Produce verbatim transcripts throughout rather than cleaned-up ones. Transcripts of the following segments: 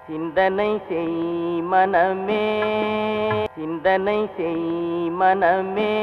சிந்தனை செய் மனமே, சிந்தனை செய் மனமே,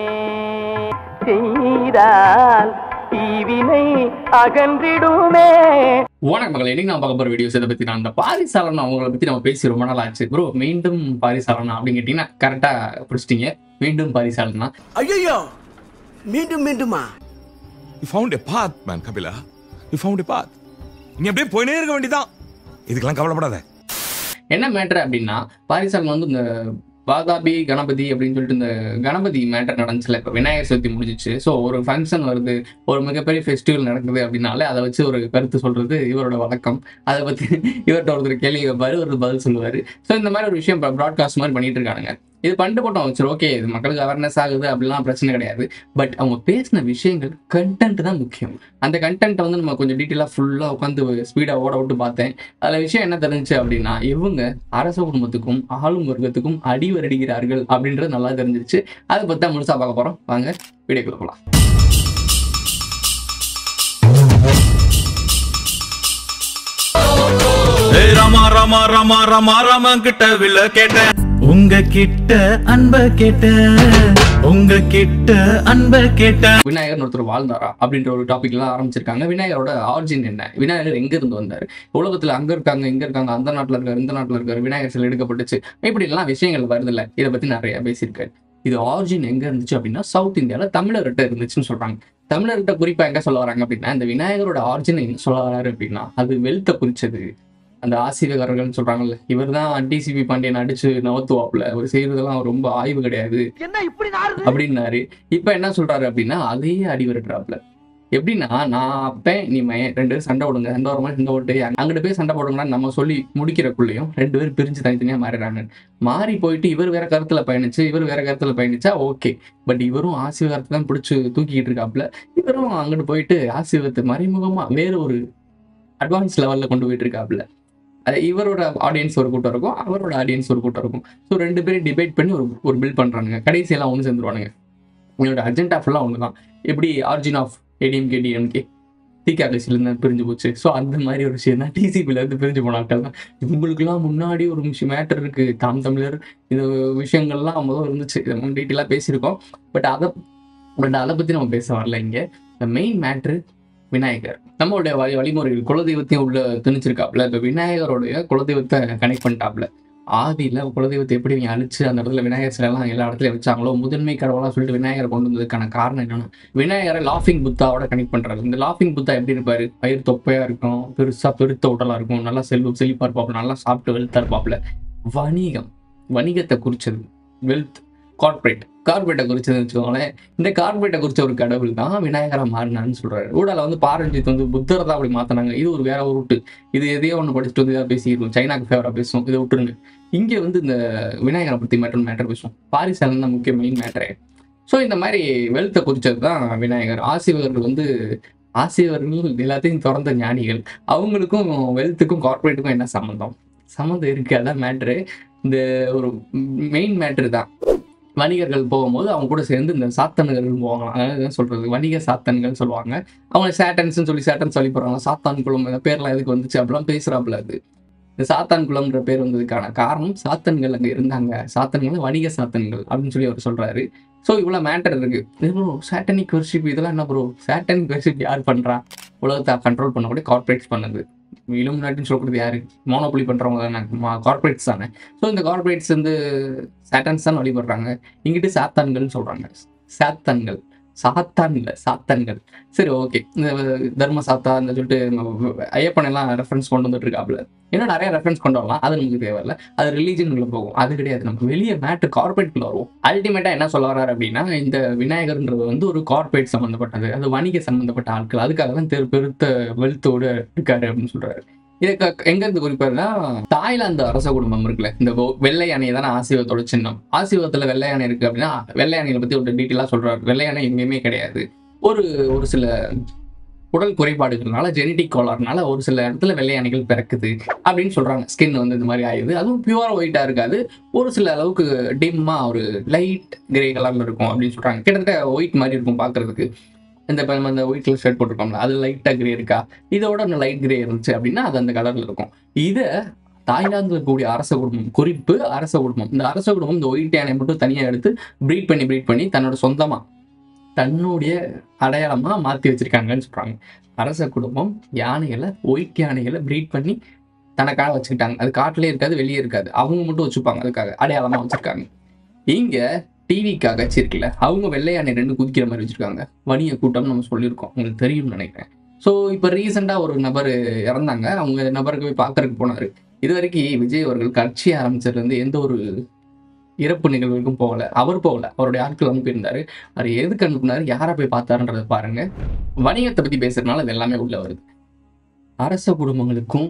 செய்தால் தீவினை அகன்றிடுமே. வணக்கம் மகளே, இன்னைக்கு நான் பார்க்க போற வீடியோஸ் இதை பத்தி நான் இந்த பாரிசாலன் அவங்களை பத்தி நம்ம பேசி ரொம்ப நாள் ஆச்சு. ப்ரோ மீண்டும் பாரிசாலனா அப்படின்னு கேட்டீங்கன்னா கரெக்டா பிடிச்சிட்டீங்க. மீண்டும் பாரிசாலனா. ஐயோ மீண்டும் மீண்டுமா? You found a path, man, Kapila. You found a path. நீ அப்படியே போயினே இருக்க வேண்டியதான். இதுக்கெல்லாம் கவலைப்படாத. என்ன மேட்டர் அப்படின்னா, பாரிசாலன் வந்து இந்த வாதாபி கணபதி அப்படின்னு சொல்லிட்டு இந்த கணபதி மேட்டர் நடந்துச்சுல. இப்போ விநாயகர் சதுர்த்தி முடிஞ்சிச்சு. ஸோ ஒரு ஃபங்க்ஷன் வருது, ஒரு மிகப்பெரிய ஃபெஸ்டிவல் நடக்குது அப்படின்னாலே அதை வச்சு ஒரு கருத்து சொல்றது இவரோட வழக்கம். அதை பற்றி இவர்கிட்ட ஒருத்தர் கேள்வி வைப்பாரு, ஒரு பதில் சொல்லுவார். ஸோ இந்த மாதிரி ஒரு விஷயம் ப்ராட்காஸ்ட் மாதிரி பண்ணிட்டு இருக்கானுங்க. இது பண்ணிட்டு போட்டோம், சரி ஓகே, இது மக்களுக்கு அவேர்னஸ் ஆகுது அப்படிலாம் பிரச்சனை கிடையாது. பட் அவங்க பேசின விஷயங்கள் கண்டென்ட் தான் முக்கியம். அந்த கண்டென்ட்டை வந்து நம்ம கொஞ்சம் டீட்டெயிலாக ஃபுல்லாக உட்காந்து ஸ்பீடாக ஓட விட்டு பார்த்தேன். அதில் விஷயம் என்ன தெரிஞ்சுச்சு அப்படின்னா, இவங்க அரச குடும்பத்துக்கும் ஆளும் வர்க்கத்துக்கும் அடிவரடிக்கிறார்கள் அப்படின்றது நல்லா தெரிஞ்சிருச்சு. அதை பற்றி தான் முழுசாக பார்க்க போகிறோம். வாங்க வீடியோக்குள்ள போகலாம். ராமா ராமா ராமா ராமா ராமா கிட்ட வில்ல கேட்டேன், உங்க கிட்ட அன்ப கேட்டேன், உங்க கிட்ட அன்ப கேட்டேன். விநாயகர் ஒருத்தர் வாழ்ந்தாரா அப்படின்ற ஒரு டாபிக் எல்லாம் ஆரம்பிச்சிருக்காங்க. விநாயகரோட ஆரிஜின் என்ன, விநாயகர் எங்க இருந்து வந்தாரு, உலகத்துல அங்க இருக்காங்க இங்க இருக்காங்க, அந்த நாட்டுல இருக்காரு இந்த நாட்டுல இருக்காரு, விநாயகர் சிலை எடுக்கப்பட்டுச்சு, இப்படி எல்லாம் விஷயங்கள் வருது இல்ல. இதை பத்தி நிறைய பேசியிருக்காரு. இது ஆரிஜின் எங்க இருந்துச்சு அப்படின்னா, சவுத் இந்தியால தமிழர்கிட்ட இருந்துச்சுன்னு சொல்றாங்க. தமிழர்கிட்ட குறிப்பா எங்க சொல்ல வராங்க அப்படின்னா, இந்த விநாயகரோட ஆரிஜின் என்ன சொல்ல வராரு அப்படின்னா, அது வெல்த்தை குறிச்சது. அந்த ஆசிரியர்கள் சொல்றாங்கல்ல, இவர் தான் டிசிபி பாண்டியன் அடிச்சு நவத்துவாப்புல, அவர் செய்யறதெல்லாம் ரொம்ப ஆய்வு கிடையாது அப்படின்னாரு. இப்ப என்ன சொல்றாரு அப்படின்னா, அதையே அடி விரட்டுறாப்புல. எப்படின்னா, நான் அப்பேன் நீ மையன் ரெண்டு பேரும் சண்டை போடுங்க, சண்டை வர மாதிரி சண்டை போட்டு அங்கிட்டு போய் சண்டை போடுங்கன்னு நம்ம சொல்லி முடிக்கிறக்குள்ளேயும் ரெண்டு பேரும் பிரிஞ்சு தனித்தனியா மாறிடுறாங்க. மாறி போயிட்டு இவர் வேற கருத்துல பயணிச்சு இவர் வேற கருத்துல பயணிச்சா ஓகே. பட் இவரும் ஆசீர்வாதத்தை தான் பிடிச்சு தூக்கிட்டு இருக்காப்புல. இவரும் அங்கிட்டு போயிட்டு ஆசீர்வாதத்தை மறைமுகமா வேற ஒரு அட்வான்ஸ் லெவல்ல கொண்டு போயிட்டு இருக்காப்புல. அது இவரோட ஆடியன்ஸ் ஒரு கூட்டம் இருக்கும், அவரோட ஆடியன்ஸ் ஒரு கூட்டம் இருக்கும். ஸோ ரெண்டு பேரும் டிபேட் பண்ணி ஒரு ஒரு பில்ட் பண்றானுங்க. கடைசியெல்லாம் ஒன்று சேர்ந்துருவானுங்க. என்னோட அஜெண்டா ஃபுல்லாக ஒன்று தான். எப்படி ஆரிஜின் ஆஃப் ஏடிஎம்கே டிஎம்கே திகா கட்சியிலேருந்து பிரிஞ்சு போச்சு. ஸோ அந்த மாதிரி ஒரு விஷயம் தான் டிசிபிலேருந்து பிரிஞ்சு போன ஆட்கள் தான். இவங்களுக்குலாம் முன்னாடி ஒரு விஷயம் மேட்டர் இருக்கு, தாம் தமிழர் இந்த விஷயங்கள்லாம் முதல் இருந்துச்சு. இதை நம்ம டீட்டெயிலாக பேசியிருக்கோம். பட் அதை பட் அதை பற்றி நம்ம பேச வரல. இங்கே இந்த மெயின் மேட்ரு விநாயகர். நம்மளுடைய வழி வழிமுறைகள் குலதெய்வத்தையும் உள்ள திணிச்சிருக்காப்புல. இப்போ விநாயகருடைய குலதெய்வத்தை கனெக்ட் பண்ணிட்டாப்புல. ஆதியில் குலதெய்வத்தை எப்படி நீங்க அழிச்சு அந்த இடத்துல விநாயகர் சிலைலாம் எல்லா இடத்துலையும் வச்சாங்களோ, முதன்மை கடவுளாக சொல்லிட்டு விநாயகரை கொண்டு வந்ததுக்கான காரணம் என்னன்னா, விநாயகரை லாஃபிங் புத்தாவோட கனெக்ட் பண்றாரு. இந்த லாஃபிங் புத்தா எப்படி இருப்பாரு, பயிர் தொப்பையா இருக்கும், பெருசா பெருத்த உடலா இருக்கும், நல்லா செல்வ செழிப்பா இருப்பாப்புல, நல்லா சாப்பிட்டு வெல்த்தா இருப்பாப்புல. வணிகம், வணிகத்தை குறிச்சது வெல்த். கார்பரேட் கார்பரேட்டை குறிச்சதுன்னு வச்சுக்கோங்களேன். இந்த கார்பரேட்டை குறிச்ச ஒரு கடவுள் தான் விநாயகரா மாறினான்னு சொல்றாரு. ஊடால வந்து பாரஞ்சித் வந்து புத்தரை தான் அப்படி மாத்தினாங்க. இது ஒரு வேற ஒரு ரூட்டு. இது எதையோ ஒன்று படிச்சுட்டு வந்து இதாக பேசிடுவோம், சைனாக்கு ஃபேவரா பேசுவோம், இதை விட்டுருங்க. இங்கே வந்து இந்த விநாயகரை பத்தி மேட்டர் மேட்டர் பேசுவோம். பாரிசாலன் தான் முக்கிய மெயின் மேட்டரே. ஸோ இந்த மாதிரி வெல்த்தை குறிச்சது தான் விநாயகர். ஆசிரியர்கள் வந்து ஆசிரியர்கள் எல்லாத்தையும் திறந்த ஞானிகள். அவங்களுக்கும் வெல்த்துக்கும் கார்பரேட்டுக்கும் என்ன சம்மந்தம்? சம்மந்தம் இருக்கு, அதான் மேட்ரு. இந்த ஒரு மெயின் மேட்ரு தான். வணிகர்கள் போகும்போது அவங்க கூட சேர்ந்து இந்த சாத்தன்கள் போவாங்க. அதாவது சொல்றது வணிக சாத்தன்கள் சொல்லுவாங்க. அவங்க சேட்டன்ஸ்ன்னு சொல்லி சேட்டன் சொல்லி போறாங்க. சாத்தான் குளம் பேர்லாம் எதுக்கு வந்துச்சு அப்படிலாம் பேசுறாப்புல. அது இந்த சாத்தான் குளம்ன்ற பேர் வந்ததுக்கான காரணம், சாத்தன்கள் அங்கே இருந்தாங்க, சாத்தன்கள் வணிக சாத்தன்கள் அப்படின்னு சொல்லி அவர் சொல்றாரு. ஸோ இவ்வளோ மேட்டர் இருக்கு. ப்ரோ சேட்டனிக் வர்ஷிப் இதெல்லாம் என்ன ப்ரோ? சேட்டனிக் வர்ஷிப் யார் பண்றா? உலகத்தை கண்ட்ரோல் பண்ணக்கூடிய கார்பரேட்ஸ் பண்ணது. இலுமினாட்டின்னு சொல்லக்கூடியது யாரு? மோனோபொலி பண்றவங்க தானே, கார்பரேட்ஸ் தானே. ஸோ இந்த கார்பரேட்ஸ் வந்து சாட்டன்ஸ் தான் வழிபடுறாங்க. இங்கிட்டு சாத்தான்கள்னு சொல்றாங்க. சாத்தான்கள், சாத்தான் இல்லை சாத்தான்கள். சரி ஓகே. இந்த தர்ம சாத்தா இந்த சொல்லிட்டு ஐயப்பன் எல்லாம் ரெஃபரன்ஸ் கொண்டு வந்துட்டு இருக்காப்புல. இன்னும் நிறைய ரெஃபரன்ஸ் கொண்டு வரலாம், அது நமக்கு தேவையில்லை. அது ரிலீஜனுக்குள்ள போகும், அது கிடையாது. நமக்கு வெளியே மேட்டு கார்பரேட்குள்ள வரும். அல்டிமேட்டா என்ன சொல்ல வர்றாரு அப்படின்னா, இந்த விநாயகர்ன்றது வந்து ஒரு கார்பரேட் சம்பந்தப்பட்டது, அது வணிக சம்பந்தப்பட்ட ஆட்கள், அதுக்காக தான் பெருத்த வெல்த்தோடு இருக்காரு அப்படின்னு சொல்றாரு. இதுக்கு எங்க இருந்து குறிப்பாருன்னா, தாய்லாந்து அரச குடும்பம் இருக்குல்ல, இந்த வெள்ளை யானை தானே ஆசீர்வாதத்தோட சின்னம். ஆசீர்வாதத்துல வெள்ளை யானை இருக்கு அப்படின்னா, வெள்ளை யானையை பத்தி ஒரு டீட்டெயிலா சொல்றாரு. வெள்ளை யானை எங்கேயுமே கிடையாது. ஒரு ஒரு சில உடல் குறைபாடுகள்னால, ஜெனட்டிக் கோளாறுனால ஒரு சில இடத்துல வெள்ளை யானைகள் பிறக்குது அப்படின்னு சொல்றாங்க. ஸ்கின் வந்து இந்த மாதிரி ஆயுது. அதுவும் பியூரா ஒயிட்டா இருக்காது, ஒரு சில அளவுக்கு டிம்மா ஒரு லைட் கிரே கலர்ல இருக்கும் அப்படின்னு சொல்றாங்க. கிட்டத்தட்ட ஒயிட் மாதிரி இருக்கும் பாக்குறதுக்கு. இந்த அந்த ஒயிட் கலர் ஷர்ட் போட்டிருக்கோம்ல, அது லைட்டாக கிரே இருக்கா, இதோட லைட் கிரே இருந்துச்சு அப்படின்னா அது அந்த கலரில் இருக்கும். இதை தாய்லாந்துல இருக்கக்கூடிய அரச குடும்பம், குறிப்பு அரச குடும்பம், இந்த அரச குடும்பம் இந்த ஒயிட் யானையை மட்டும் தனியா எடுத்து ப்ரீட் பண்ணி ப்ரீட் பண்ணி தன்னோட சொந்தமா தன்னுடைய அடையாளமா மாத்தி வச்சிருக்காங்கன்னு சொல்றாங்க. அரச குடும்பம் யானைகளை ஒயிட் யானைகளை ப்ரீட் பண்ணி தனக்காக வச்சுக்கிட்டாங்க. அது காட்டிலே இருக்காது, வெளியே இருக்காது, அவங்க மட்டும் வச்சுப்பாங்க, அதுக்காக அடையாளமா வச்சிருக்காங்க. இங்க டிவிக்காக இருக்குல்ல, அவங்க வெள்ளை யானை ரெண்டு குதிக்கிற மாதிரி வச்சிருக்காங்க. வணிக கூட்டம் நம்ம சொல்லியிருக்கோம், உங்களுக்கு தெரியும்னு நினைக்கிறேன். ஸோ இப்போ ரீசெண்டாக ஒரு நபர் இறந்தாங்க. அவங்க நபருக்கு போய் பார்க்கறதுக்கு போனார். இது வரைக்கும் விஜய் அவர்கள் கட்சி ஆரம்பிச்சதுலேருந்து எந்த ஒரு இறப்பு நிகழ்வுக்கும் போகல. அவர் போகல, அவருடைய ஆட்கள் அனுப்பியிருந்தாரு. அவர் எதுக்கு அனுப்புனாரு, யாரை போய் பார்த்தாருன்றதை பாருங்க. வணிகத்தை பற்றி பேசுறதுனால அது எல்லாமே உள்ள வருது. அரச குடும்பங்களுக்கும்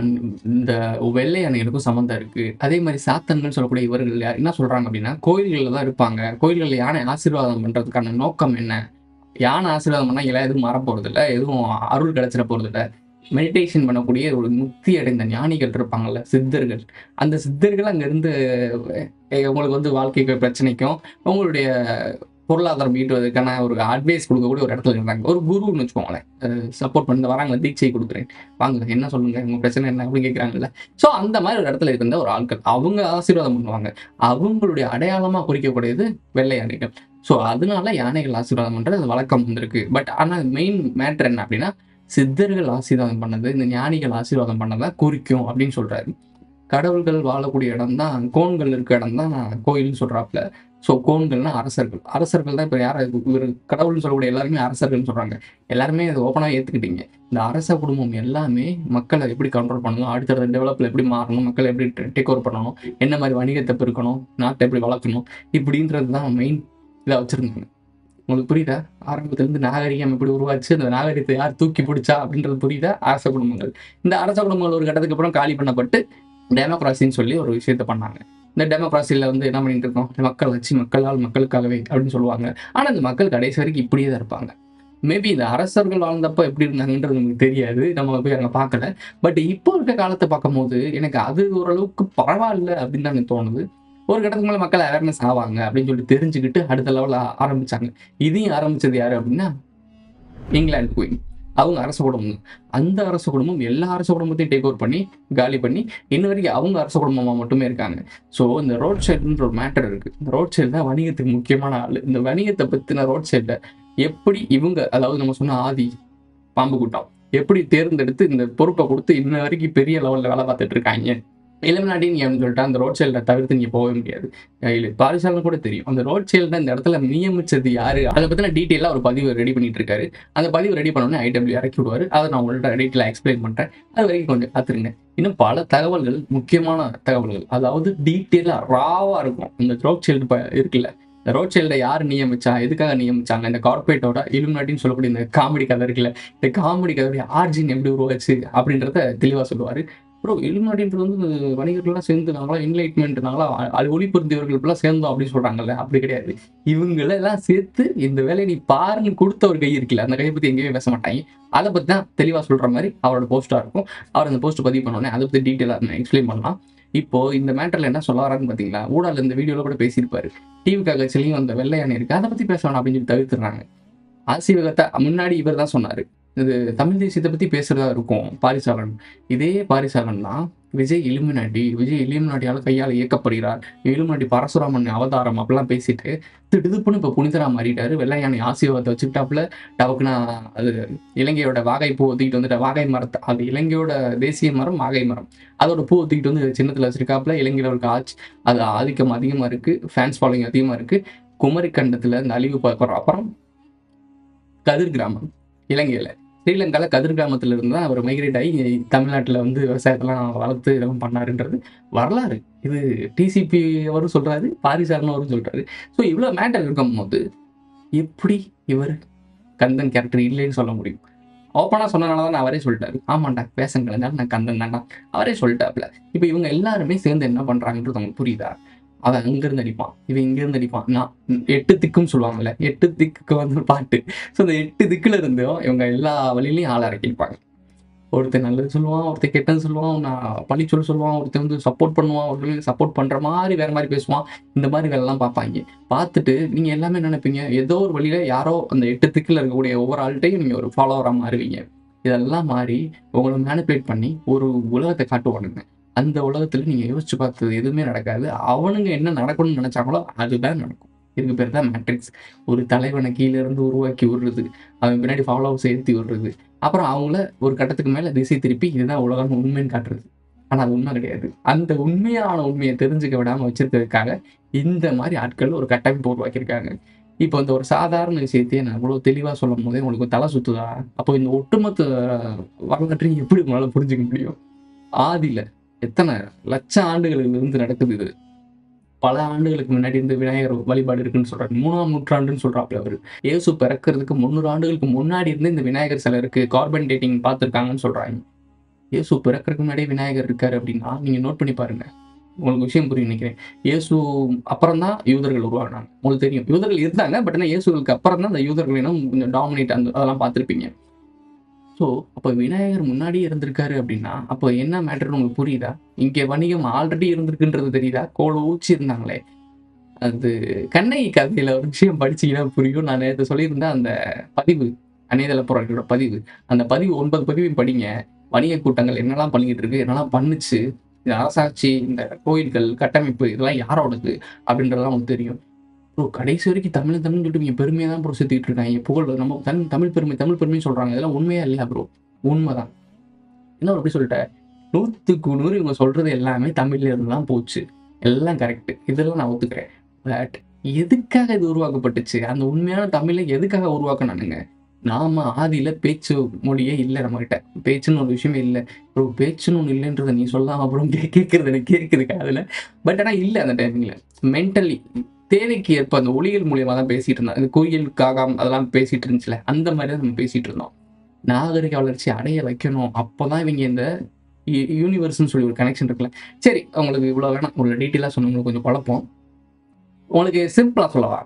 இந்த வெள்ளை யானைகளுக்கும் சம்மந்தம் இருக்கு. அதே மாதிரி சாத்தன்கள் சொல்லக்கூடிய இவர்கள் என்ன சொல்றாங்க அப்படின்னா, கோயில்களில் தான் இருப்பாங்க. கோயில்களில் யானை ஆசீர்வாதம் பண்றதுக்கான நோக்கம் என்ன? யானை ஆசீர்வாதம் பண்ணா எல்லாம் எதுவும் மாற போறது இல்லை, எதுவும் அருள் கிடைச்சிட போறது இல்லை. மெடிடேஷன் பண்ணக்கூடிய ஒரு முக்தி அடைந்த ஞானிகள் இருப்பாங்கல்ல, சித்தர்கள். அந்த சித்தர்கள் அங்கிருந்து உங்களுக்கு வந்து வாழ்க்கை பிரச்சனைக்கும் உங்களுடைய பொருளாதாரம் ஈட்டுவதற்கான ஒரு அட்வைஸ் கொடுக்கக்கூடிய ஒரு இடத்துல இருந்தாங்க. ஒரு குருன்னு வச்சுக்கோங்களேன், சப்போர்ட் பண்ணி வராங்க, தீட்சை கொடுக்குறேன், வாங்க என்ன சொல்லுங்க, உங்க பிரச்சனை என்ன அப்படின்னு கேட்குறாங்கல்ல. ஸோ அந்த மாதிரி ஒரு இடத்துல இருந்த ஒரு ஆட்கள் அவங்க ஆசீர்வாதம் பண்ணுவாங்க. அவங்களுடைய அடையாளமா குறிக்கக்கூடியது வெள்ளை யானைகள். ஸோ அதனால யானைகள் ஆசீர்வாதம் பண்றது வழக்கம் வந்திருக்கு. பட் ஆனால் மெயின் மேட்டர் என்ன அப்படின்னா, சித்தர்கள் ஆசீர்வாதம் பண்ணது இந்த ஞானிகள் ஆசீர்வாதம் பண்ணதான் குறிக்கும் அப்படின்னு சொல்றாரு. கடவுள்கள் வாழக்கூடிய இடம் தான், கோன்கள் இருக்க இடம் தான் கோயில்னு சொல்றாப்புல. ஸோ கோன்கள்னா அரசர்கள். அரசர்கள் தான் இப்போ யாரை இவர் கடவுள்னு சொல்லக்கூடிய எல்லாருமே அரசர்கள்னு சொல்றாங்க. எல்லாருமே அதை ஓப்பனாக ஏற்றுக்கிட்டீங்க. இந்த அரச குடும்பம் எல்லாமே மக்களை எப்படி கண்ட்ரோல் பண்ணணும், அடுத்தடுத்த டெவலப்ல எப்படி மாறணும், மக்களை எப்படி டேக் ஓவர் பண்ணணும், என்ன மாதிரி வணிகத்தை பெருக்கணும், நாட்டை எப்படி வளர்க்கணும், இப்படின்றது தான் மெயின் இதாக வச்சிருந்தாங்க. உங்களுக்கு புரியுதா? ஆரம்பத்திலிருந்து நாகரிகம் எப்படி உருவாச்சு, அந்த நாகரிகத்தை யார் தூக்கி பிடிச்சா அப்படின்றது புரியுதா? அரச குடும்பங்கள். இந்த அரச குடும்பங்கள் ஒரு கட்டத்துக்கு அப்புறம் காலி பண்ணப்பட்டு டெமோக்ராசின்னு சொல்லி ஒரு விஷயத்த பண்ணாங்க. இந்த டெமோக்ராசியில் வந்து என்ன பண்ணிட்டு இருக்கோம், மக்கள் வச்சு மக்களால் மக்களுக்காகவே அப்படின்னு சொல்லுவாங்க. ஆனால் இந்த மக்கள் கடைசி வரைக்கும் இப்படியே தான் இருப்பாங்க. மேபி இந்த அரசர்கள் வாழ்ந்தப்போ எப்படி இருந்தாங்கன்றது நமக்கு தெரியாது, நம்ம போய் அங்கே பார்க்கல. பட் இப்போ இருக்க காலத்தை பார்க்கும் போது எனக்கு அது ஓரளவுக்கு பரவாயில்ல அப்படின்னு தான் எனக்கு தோணுது. ஒரு கட்டத்துக்கு மேலே மக்கள் அவேர்னஸ் ஆவாங்க அப்படின்னு சொல்லி தெரிஞ்சுக்கிட்டு அடுத்த லெவலில் ஆரம்பிச்சாங்க. இதையும் ஆரம்பிச்சது யாரு அப்படின்னா இங்கிலாந்து குயின். அவங்க அரச குடும்பம். அந்த அரச குடும்பம் எல்லா அரச குடும்பத்தையும் டேக் ஓவர் பண்ணி காலி பண்ணி இன்ன வரைக்கும் அவங்க அரச குடும்பமாக மட்டுமே இருக்காங்க. ஸோ இந்த ரோட் சைடுன்ற ஒரு மேட்டர் இருக்கு. இந்த ரோட் சைடு தான் வணிகத்துக்கு முக்கியமான ஆள். இந்த வணிகத்தை பற்றின ரோட் சைடில் எப்படி இவங்க, அதாவது நம்ம சொன்ன ஆதி பாம்பு கூட்டம், எப்படி தேர்ந்தெடுத்து இந்த பொறுப்பை கொடுத்து இன்ன வரைக்கும் பெரிய லெவலில் வேலை பார்த்துட்டு இருக்காங்க. இளமநாடி நீ அப்படின்னு சொல்லிட்டு அந்த ரோட் சைடில் தவிர்த்து நீங்கள் போகவே முடியாது. இல்லை பாரிசாலன்னு கூட தெரியும். அந்த ரோட் சைடில் இந்த இடத்துல நியமிச்சது யாரு, அதை பற்றின டீட்டெயிலாக ஒரு பதிவு ரெடி பண்ணிட்டு இருக்காரு. அந்த பதிவு ரெடி பண்ணோன்னே ஐடபிள்யூ இறக்கி விடுவார். அதை நான் உங்கள்கிட்ட டீட்டெயிலாக எக்ஸ்பிளைன் பண்ணுறேன். அது வரைக்கும் கொஞ்சம் காத்துருங்க. இன்னும் பல தகவல்கள், முக்கியமான தகவல்கள், அதாவது டீட்டெயிலாக ராவாக இருக்கும். இந்த ரோட் சைல்டு இருக்குல்ல, இந்த ரோட் சைல்டை யார் நியமிச்சா, எதுக்காக நியமிச்சாங்க, இந்த கார்பரேட்டோட இலுமினாட்டின்னு சொல்லக்கூடிய இந்த காமெடி கதை இருக்குல்ல, இந்த காமெடி கதையுடைய ஆர்ஜின் எப்படி உருவாச்சு அப்படின்றத தெளிவாக சொல்லுவார். ப்ரோ இலுமினாட்டின்றது வந்து வணிகர்கள்லாம் சேர்ந்து நாங்களாம் என்லைட்மெண்ட் நாங்களாம் அது ஒளிபுரிந்தவர்களுக்கெல்லாம் சேர்ந்தோம் அப்படின்னு சொல்கிறாங்கல்ல, அப்படி கிடையாது. இவங்களெல்லாம் சேர்த்து இந்த வேலையை நீ பாருன்னு கொடுத்த ஒரு கை இருக்குல்ல, அந்த கையை பற்றி எங்கேயுமே பேச மாட்டாங்க. அதை பற்றி தான் தெளிவாக சொல்கிற மாதிரி அவரோட போஸ்ட்டாக இருக்கும். அவர் அந்த போஸ்ட் பதிவு பண்ணோன்னே அதை பற்றி டீட்டெயிலாக எக்ஸ்பிளைன் பண்ணலாம். இப்போ இந்த மேட்டரில் என்ன சொல்ல வரான்னு பார்த்தீங்களா, ஊடால இந்த வீடியோவில் கூட பேசியிருப்பாரு. டிவிக்காக கட்சியிலையும் அந்த வெள்ளை யானை இருக்குது, அதை பற்றி பேச வேணாம் அப்படின்னு சொல்லி தவிர்த்துறாங்க. ஆசீர்வாதத்தை முன்னாடி இவர் தான் சொன்னார், இது தமிழ் தேசியத்தை பற்றி பேசுகிறதா இருக்கும் பாரிசாலன். இதே பாரிசாலன் தான் விஜய் இலுமினாட்டி, விஜய் இலுமினாட்டியால் கையால் இயக்கப்படுகிறார், இலுமினாட்டி பரசுராமன் அவதாரம் அப்படிலாம் பேசிட்டு திடுதுப்புன்னு இப்போ புனிதரா மாறிட்டாரு. வெள்ளை யானை ஆசீர்வாதத்தை வச்சுக்கிட்டாப்புல டவுக்குனா அது இலங்கையோட வாகை பூ ஒத்திக்கிட்டு வந்துட்டு, வாகை மரத்தை, அது இலங்கையோட தேசிய மரம் வாகை மரம், அதோட பூ ஒத்திக்கிட்டு வந்து சின்னத்தில் வச்சிருக்காப்புல. இலங்கையில் இருக்க ஆட்சி அது ஆதிக்கம் அதிகமாக இருக்குது, ஃபேன்ஸ் ஃபாலோயிங் அதிகமாக இருக்குது. குமரி கண்டத்தில் இந்த அழிவு பார்க்குறோம். அப்புறம் கதிர் கிராமம் இலங்கையில், ஸ்ரீலங்காவில் கதிர் கிராமத்தில் இருந்து தான் அவர் மைக்ரேட் ஆகி தமிழ்நாட்டில் வந்து விவசாயத்தெல்லாம் வளர்த்து இதெல்லாம் பண்ணாருன்றது வரலாறு. இது டிசிபி அவரும் சொல்கிறாரு, பாரிசாலன் அவரும் சொல்கிறாரு. ஸோ இவ்வளோ மேட்டர் இருக்கும் போது எப்படி இவர் கந்தன் கேரக்டர் இல்லைன்னு சொல்ல முடியும்? ஓப்பனாக சொன்னனால தான் அவரே சொல்லிட்டாரு, ஆமாண்டா பேசன் கலைஞர் நான் கந்தன் தாண்டா, அவரே சொல்லிட்டாப்புல. இப்போ இவங்க எல்லாருமே சேர்ந்து என்ன பண்ணுறாங்கன்றது உங்களுக்கு புரியுதா? அவன் அங்கேருந்து அடிப்பான், இவன் இங்கேருந்து அடிப்பான். நான் எட்டு திக்குன்னு சொல்லுவாங்கல்ல, எட்டு திக்குக்கு வந்து ஒரு பாட்டு. ஸோ அந்த எட்டு திக்கில் இருந்தும் இவங்க எல்லா வழியிலையும் ஆளை இறக்கிப்பாங்க. ஒருத்தர் நல்லது சொல்லுவான், ஒருத்தர் கெட்டது சொல்லுவான், நான் பழி சொல்ல சொல்லுவான், ஒருத்தர் வந்து சப்போர்ட் பண்ணுவான், ஒருத்தர் சப்போர்ட் பண்ணுற மாதிரி வேறு மாதிரி பேசுவான். இந்த மாதிரி வேலைலாம் பார்ப்பாங்க. பார்த்துட்டு நீங்கள் எல்லாமே நினைப்பீங்க ஏதோ ஒரு வழியில் யாரோ அந்த எட்டு திக்கில் இருக்கக்கூடிய ஒவ்வொரு ஆள்கிட்டையும் நீங்கள் ஒரு ஃபாலோவராக மாறுவீங்க. இதெல்லாம் மாறி உங்களை மேனிப்புலேட் பண்ணி ஒரு உலகத்தை காட்டுவானுங்க. அந்த உலகத்துல நீங்க யோசிச்சு பார்த்தது எதுவுமே நடக்காது. அவனுங்க என்ன நடக்கணும்னு நினைச்சாங்களோ அதுதான் நடக்கும். இதுக்கு பேர் தான் மேட்ரிக்ஸ். ஒரு தலைவனை கீழ இருந்து உருவாக்கி விடுறது, அவன் பின்னாடி ஃபாலோவர்ஸ் ஏத்தி விடுறது, அப்புறம் அவங்கள ஒரு கட்டத்துக்கு மேல திசை திருப்பி இதுதான் உலகம் உண்மைன்னு காட்டுறது. ஆனா அது உண்மை கிடையாது. அந்த உண்மையான உண்மையை தெரிஞ்சுக்க விடாம வச்சிருக்கிறதுக்காக இந்த மாதிரி ஆட்கள் ஒரு கட்டமைப்பு உருவாக்கியிருக்காங்க. இப்போ இந்த ஒரு சாதாரண விஷயத்தையே நான் இவ்வளவு தெளிவா சொல்லும் போதே உங்களுக்கு தலை சுத்துதா? அப்போ இந்த ஒட்டுமொத்த வரலாற்றையும் எப்படி உங்களால புரிஞ்சுக்க முடியும்? ஆதியில எத்தனை லட்சம் ஆண்டுகளுக்கு இருந்து நடக்குது இது. பல ஆண்டுகளுக்கு முன்னாடி இருந்து விநாயகர் வழிபாடு இருக்குன்னு சொல்றாரு. மூணாம் நூற்றாண்டுன்னு சொல்றாப்புல அவரு. இயேசு பிறக்கிறதுக்கு முன்னூறு ஆண்டுகளுக்கு முன்னாடி இருந்து இந்த விநாயகர் சிலை இருக்கு, கார்பன் டேட்டிங் பார்த்துருக்காங்கன்னு சொல்றாங்க. இயேசு பிறக்கிறதுக்கு முன்னாடியே விநாயகர் இருக்காரு அப்படின்னா நீங்க நோட் பண்ணி பாருங்க, உங்களுக்கு விஷயம் புரியும் நினைக்கிறேன். இயேசு அப்புறம் தான் யூதர்கள் உருவாகினாங்க. உங்களுக்கு தெரியும் யூதர்கள் இருந்தாங்க, பட் ஆனால் இயேசுகளுக்கு அப்புறம் தான் அந்த யூதர்கள் இனம் கொஞ்சம் டாமினேட் அந்த அதெல்லாம் பார்த்துருப்பீங்க. ஸோ அப்போ விநாயகர் முன்னாடியே இருந்திருக்காரு அப்படின்னா அப்போ என்ன மேட்டர்னு உங்களுக்கு புரியுதா? இங்கே வணிகம் ஆல்ரெடி இருந்திருக்குன்றது தெரியுதா? கோல ஊச்சி இருந்தாங்களே, அது கண்ணகி கதையில ஒரு விஷயம் படிச்சீங்கன்னா புரியும். நான் நேற்று சொல்லியிருந்தேன் அந்த பதிவு, அநேதல போராட்டோட பதிவு, அந்த பதிவு ஒன்பது பதிவையும் படிங்க. வணிக கூட்டங்கள் என்னெல்லாம் பண்ணிக்கிட்டு இருக்கு, என்னெல்லாம் பண்ணுச்சு, இந்த அரசாட்சி, இந்த கோயில்கள் கட்டமைப்பு இதெல்லாம் யாரோடது அப்படின்றதெல்லாம் உங்களுக்கு தெரியும். ப்ரோ கடைசி வரைக்கும் தமிழ் தமிழ்னு சொல்லிட்டு இங்கே பெருமையாக தான் ப்ரோ சேர்த்துக்கிட்டு இருக்காங்க. புகழ் நம்ம தன் தமிழ் பெருமை தமிழ் பெருமைன்னு சொல்கிறாங்க. இதெல்லாம் உண்மையா இல்லையா ப்ரோ? உண்மைதான். என்ன அப்படி சொல்லிட்டேன், நூற்றுக்கு நூறு இவங்க சொல்கிறது எல்லாமே தமிழ்ல இருந்து தான் போச்சு, எல்லாம் கரெக்டு, இதெல்லாம் நான் ஒத்துக்கிறேன். பட் எதுக்காக இது உருவாக்கப்பட்டுச்சு? அந்த உண்மையான தமிழை எதுக்காக உருவாக்கினானுங்க? நாம ஆதியில பேச்சு மொழியே இல்லை நம்மகிட்ட, பேச்சுன்னு ஒரு விஷயமே இல்லை. ப்ரோ பேச்சுன்னு ஒன்று இல்லைன்றதை நீ சொல்லாம அப்புறம் கே கேட்கறது எனக்கு கேட்குதுக்கு அதில். பட் ஆனால் இல்லை அந்த டைமிங்ல மென்டலி தேவைக்கு ஏற்ப அந்த ஒளியல் மூலியமாக தான் பேசிட்டு இருந்தோம். இந்த கோயிலுக்காக அதெல்லாம் பேசிட்டு இருந்துச்சுல, அந்த மாதிரி தான் நம்ம பேசிட்டு இருந்தோம். நாகரிக வளர்ச்சி அடைய வைக்கணும், அப்போதான் இவங்க இந்த யூனிவர்ஸ்ன்னு சொல்லி ஒரு கனெக்ஷன் இருக்குல்ல. சரி உங்களுக்கு இவ்வளோ வேணாம், ஒரு டீட்டெயிலாக சொன்னவங்களுக்கு கொஞ்சம் குழப்பம். உங்களுக்கு சிம்பிளாக சொல்லவா,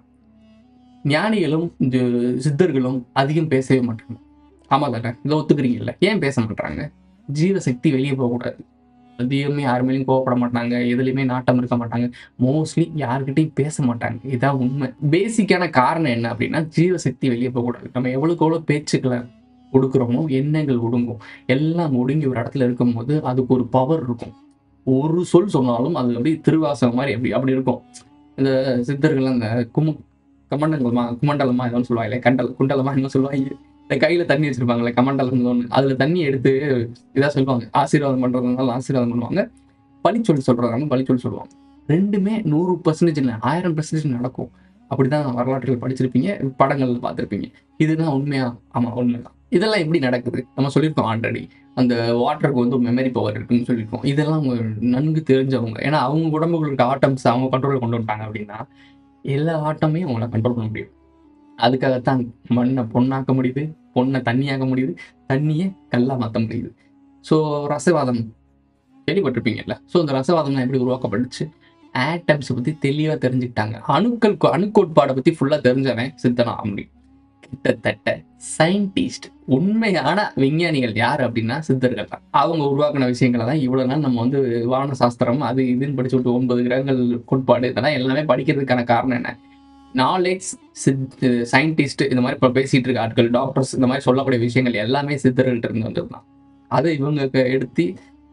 ஞானிகளும் இந்த சித்தர்களும் அதிகம் பேசவே மாட்டாங்க. ஆமா தானே, இதை ஒத்துக்கிறீங்கல்ல? ஏன் பேச மாட்டாங்க? ஜீவசக்தி வெளியே போகக்கூடாது. அதிகமே யாருமேலையும் கோவப்பட மாட்டாங்க, எதுலையுமே நாட்டம் இருக்க மாட்டாங்க, மோஸ்ட்லி யாருக்கிட்டையும் பேச மாட்டாங்க. இதான் உண்மை. பேசிக்கான காரணம் என்ன அப்படின்னா ஜீவசக்தி வெளியே போகக்கூடாது. நம்ம எவ்வளோக்கு எவ்வளோ பேச்சுக்களை ஒடுக்குறோமோ எண்ணங்கள் ஒடுங்கும். எல்லாம் ஒடுங்கி ஒரு இடத்துல இருக்கும்போது அதுக்கு ஒரு பவர் இருக்கும். ஒரு சொல் சொன்னாலும் அது அப்படி திருவாசகம் மாதிரி அப்படி அப்படி இருக்கும். இந்த சித்தர்கள் அந்த குமு கமண்டலமா குமண்டலமா ஏதோ சொல்லுவாங்க, கண்டல் குண்டலமா என்ன சொல்லுவாங்க, இந்த கையில தண்ணி வச்சிருப்பாங்களே கமண்டலம் ஒன்று, அதுல தண்ணி எடுத்து இதா சொல்லுவாங்க. ஆசீர்வாதம் பண்றதுனால ஆசீர்வாதம் பண்ணுவாங்க, பழிச்சொல் சொல்றாங்க பழிச்சொல் சொல்லுவாங்க. ரெண்டுமே நூறு பர்சன்டேஜ் இல்லை, ஆயிரம் பர்சன்டேஜ் நடக்கும். அப்படிதான் வரலாற்றுகள் படிச்சிருப்பீங்க, படங்கள் பார்த்துருப்பீங்க. இதுதான் உண்மையா? ஆமா உண்மைதான். இதெல்லாம் எப்படி நடக்குது நம்ம சொல்லியிருக்கோம் ஆல்ரெடி. அந்த வாட்டருக்கு வந்து மெமரி பவர் இருக்குன்னு சொல்லியிருக்கோம். இதெல்லாம் அவங்க நன்கு தெரிஞ்சவங்க. ஏன்னா அவங்க உடம்புக்கு இருக்க ஆட்டம்ஸ் அவங்க கண்ட்ரோல் கொண்டு வந்துட்டாங்க அப்படின்னா எல்லா ஆட்டமையும் அவங்கள கண்ட்ரோல் பண்ண முடியும். அதுக்காகத்தான் மண்ணை பொண்ணாக்க முடியுது, பொண்ணை தண்ணியாக்க முடியுது, தண்ணியை கல்லா மாற்ற முடியுது. ஸோ ரசவாதம் கேள்விப்பட்டிருப்பீங்கல்ல. ஸோ இந்த ரசவாதம்லாம் எப்படி உருவாக்கப்பட்டுச்சு? ஆட்டம்ஸை பற்றி தெளிவாக தெரிஞ்சுக்கிட்டாங்க. அணுக்கள் அணுக்கோட்பாடை பற்றி ஃபுல்லாக தெரிஞ்சவன் சித்தனா அப்படி. கிட்டத்தட்ட சயின்டிஸ்ட் உண்மையான விஞ்ஞானிகள் யார் அப்படின்னா சித்தர்கள் தான். அவங்க உருவாக்கின விஷயங்களை தான் இவ்வளோ நாள் நம்ம வந்து வான சாஸ்திரம் அது இதுன்னு படிச்சு விட்டு ஒன்பது கிரகங்கள் கோட்பாடு இதெல்லாம் எல்லாமே படிக்கிறதுக்கான காரணம் என்ன? நாலேஜ் சித் சயின்டிஸ்ட் இந்த மாதிரி இப்போ பேசிகிட்டு இருக்க ஆட்கள், டாக்டர்ஸ் இந்த மாதிரி சொல்லக்கூடிய விஷயங்கள் எல்லாமே சித்தர்கள்ட்ட இருந்து வந்துருந்தான். அதை இவங்க எடுத்து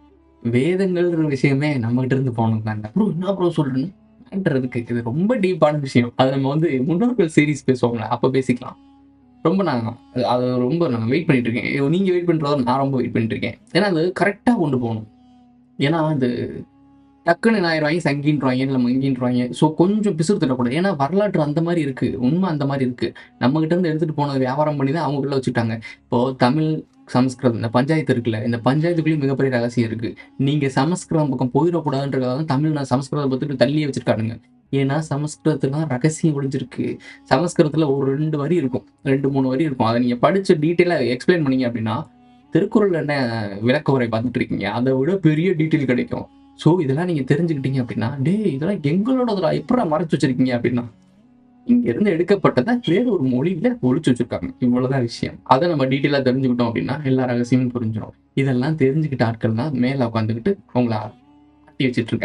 வேதங்கள்ன்ற விஷயமே நம்மகிட்ட இருந்து போனது தாங்க. அப்புறம் என்ன ப்ரோ சொல்றேன்னு மேட்டருக்கு இது ரொம்ப டீப்பான விஷயம். அதை நம்ம வந்து முன்னோர்கள் சீரீஸ் பேசுவோம்ல, அப்போ பேசிக்கலாம். ரொம்ப நான் அது ரொம்ப நான் வெயிட் பண்ணிட்டு இருக்கேன். நீங்கள் வெயிட் பண்ணுறதோ நான் ரொம்ப வெயிட் பண்ணிட்டு இருக்கேன். ஏன்னா அது கரெக்டாக கொண்டு போகணும். ஏன்னா அது டக்குன்னு ஆயிடுவாங்க, சங்கின்றாங்க இல்லை மங்கின்றாங்க. ஸோ கொஞ்சம் பிசுறு தரக்கூடாது. ஏன்னா வரலாற்று அந்த மாதிரி இருக்குது, உண்மை அந்த மாதிரி இருக்குது. நம்மகிட்ட இருந்து எடுத்துகிட்டு போனது வியாபாரம் பண்ணி தான் அவங்களுக்குள்ள வச்சுட்டாங்க. இப்போது தமிழ் சமஸ்கிருதம் இந்த பஞ்சாயத்து இருக்குல்ல, இந்த பஞ்சாயத்துக்குள்ளேயும் மிகப்பெரிய ரகசியம் இருக்குது. நீங்கள் சமஸ்கிருதம் பக்கம் போயிடக்கூடாதுன்றதுக்காக தான் தமிழ் நான் சமஸ்கிருதம் பற்றி தள்ளியே வச்சுருக்கானுங்க. ஏன்னா சமஸ்கிருதத்துல ரகசியம் ஒழிஞ்சிருக்கு. சமஸ்கிருதத்துல ஒரு ரெண்டு வரி இருக்கும், ரெண்டு மூணு வரி இருக்கும். அதை நீங்கள் படித்து டீட்டெயிலாக எக்ஸ்பிளைன் பண்ணீங்க அப்படின்னா திருக்குறள் என்ன விளக்க உரை பார்த்துட்டு இருக்கீங்க, அதை விட பெரிய டீட்டெயில் கிடைக்கும். ஸோ இதெல்லாம் நீங்கள் தெரிஞ்சுக்கிட்டீங்க அப்படின்னா டே இதெல்லாம் எங்களோட எப்படா மறைச்சு வச்சிருக்கீங்க அப்படின்னா இங்கேருந்து எடுக்கப்பட்டதை வேறு ஒரு மொழியில ஒழிச்சு வச்சிருக்காங்க. இவ்வளோதான் விஷயம். அதை நம்ம டீட்டெயிலாக தெரிஞ்சுக்கிட்டோம் அப்படின்னா எல்லா ரகசியமும் புரிஞ்சிடும். இதெல்லாம் தெரிஞ்சுக்கிட்ட ஆட்கள் தான் மேலே உட்காந்துக்கிட்டு அவங்கள ஆட்டி வச்சுட்டு இருக்காங்க.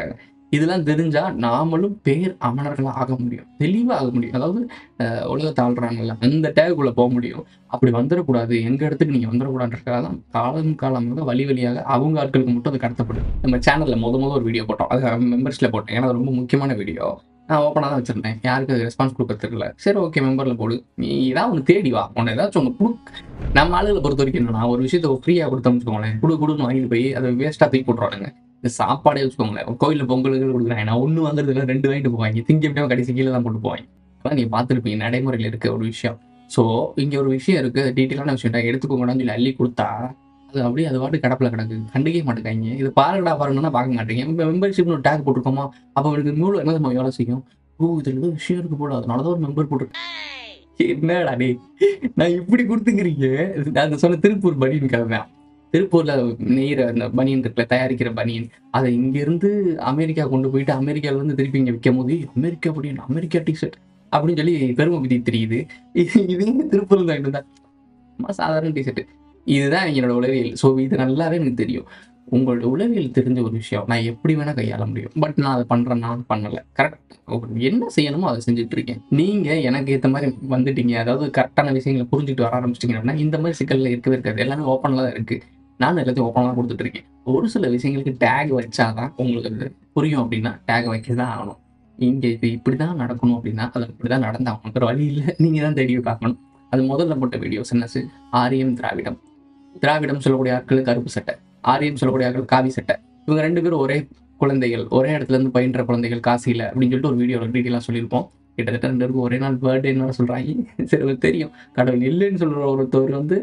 இதெல்லாம் தெரிஞ்சா நாமளும் பேர் அமரர்களாக ஆக முடியும், தெளிவாக ஆக முடியும். அதாவது உலகத்தை ஆள்றாங்கல்ல அந்த டேகுக்குள்ள போக முடியும். அப்படி வந்துடக்கூடாது, எங்க இடத்துக்கு நீங்க வந்துடக்கூடாதுன்றதுக்காக தான் காலம் காலமாக வழி வழியாக அவங்க ஆட்களுக்கு மட்டும் அது கடத்தப்படுது. நம்ம சேனல்ல முத முத ஒரு வீடியோ போட்டோம், அது மெம்பர்ஸ்ல போட்டேன். ஏன்னா ரொம்ப முக்கியமான வீடியோ, நான் ஓப்பனாக தான் வச்சிருந்தேன், யாருக்கு அது ரெஸ்பான்ஸ் கொடுக்க தெரியல. சரி ஓகே மெம்பர்ல போடு, நீ ஏதாவது ஒன்று தேடி வா, உன்னை ஏதாச்சும் ஒன்று கொடு. நம்ம ஆளுகளை பொறுத்த வரைக்கும் என்னன்னா ஒரு விஷயத்த ஃப்ரீயாக கொடுத்தோம்னு வச்சுக்கோங்களேன், குடு குடுன்னு வாங்கிட்டு போய் அதை வேஸ்ட்டாக தூக்கி போட்டுருவானுங்க. இந்த சாப்பாடே வச்சுக்கோங்களேன், கோயிலில் பொங்கலுக்கு கொடுக்குறேன், நான் ஒன்று வாங்குறது இல்லை ரெண்டு வாங்கிட்டு போவாங்க, திங்க எப்படியோ கடைசி கீழே தான் போட்டு போவாங்க. அதான் நீங்கள் பார்த்துருப்பீங்க நடைமுறையில் இருக்க ஒரு விஷயம். ஸோ இங்கே ஒரு விஷயம் இருக்குது, டீட்டெயிலான விஷயம் எடுத்துக்கோங்கன்னு சொல்லி அள்ளி கொடுத்தா அது அப்படியே அது வாட்டு கடப்பில் கிடக்கு, கண்டுக்கவே மாட்டேங்காங்க. இது பாருங்கடா பாருங்கன்னா பார்க்க மாட்டேங்க. இப்போ மெம்பர்ஷிப்னு ஒரு டேக் போட்டிருக்கோமா, அப்போ அவருக்கு மூலம் என்ன நம்ம வேலை செய்யும், ஓ இதில் ஏதோ விஷயம் இருக்கு போல, அதனால தான் ஒரு மெம்பர் போட்டிருக்கேன். என்னடா டே நான் இப்படி கொடுத்துக்கிறீங்க. நான் சொன்ன திருப்பூர் பனியன் கதை தான். திருப்பூர்ல நெய்கிற அந்த பனியன் இருக்குல்ல, தயாரிக்கிற பனியன், அதை இங்கிருந்து அமெரிக்கா கொண்டு போயிட்டு அமெரிக்கால இருந்து திருப்பி இங்கே விற்கும் போது அமெரிக்கா பனியன், அமெரிக்கா டிஷர்ட் அப்படின்னு சொல்லி பெருமை பத்தி தெரியுது. இது திருப்பூர்ல தான் இருந்தா சாதாரண டிஷர்ட். இதுதான் என்னோட உளவியல். ஸோ இது நல்லாவே எனக்கு தெரியும். உங்களோட உளவியல் தெரிஞ்ச ஒரு விஷயம் நான் எப்படி வேணா கையாள முடியும். பட் நான் அதை பண்றேன், நான் பண்ணல. கரெக்ட், என்ன செய்யணுமோ அதை செஞ்சுட்டு இருக்கேன். நீங்க எனக்கு ஏற்ற மாதிரி வந்துட்டீங்க, அதாவது கரெக்டான விஷயங்களை புரிஞ்சுட்டு வர ஆரம்பிச்சிட்டீங்க அப்படின்னா இந்த மாதிரி சிக்கல்ல இருக்கவே இருக்காது. எல்லாமே ஓப்பன்ல தான் இருக்கு. நான் எல்லாத்தையும் ஓப்பனாக தான் கொடுத்துட்டு இருக்கேன். ஒரு சில விஷயங்களுக்கு டேக் வச்சாதான் உங்களுக்கு புரியும் அப்படின்னா டேக் வைக்க தான் ஆகணும். இங்கே இது இப்படி தான் நடக்கணும் அப்படின்னா அது இப்படி தான் நடந்தாகணும், வேறு வழி இல்லை. நீங்கள் தான் தேடி பார்க்கணும். அது முதல்ல போட்ட வீடியோஸ் என்னச்சு, ஆரியம் திராவிடம். திராவிடம் சொல்லக்கூடிய ஆட்கள் கருப்பு சட்டை, ஆரியம் சொல்லக்கூடிய ஆட்கள் காவி சட்டை. இவங்க ரெண்டு பேரும் ஒரே குழந்தைகள், ஒரே இடத்துல இருந்து பயின்ற குழந்தைகள் காசியில் அப்படின்னு சொல்லிட்டு ஒரு வீடியோவில் டீட்டெயிலாக சொல்லியிருப்போம். கிட்டத்தட்ட ரெண்டு பேருக்கு ஒரே நாள் பர்த்டேன்னு சொல்கிறாங்க. சரி தெரியும், கடவுள் இல்லைன்னு சொல்கிற ஒருத்தவர் வந்து